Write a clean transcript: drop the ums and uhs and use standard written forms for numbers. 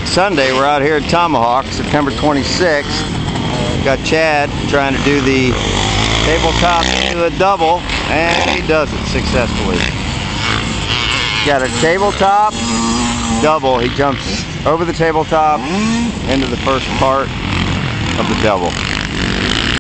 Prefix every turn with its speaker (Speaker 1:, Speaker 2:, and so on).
Speaker 1: Sunday. We're out here at Tomahawk, September 26th. Got Chad trying to do the tabletop to a double, and he does it successfully. Got a tabletop double. He jumps over the tabletop into the first part of the double.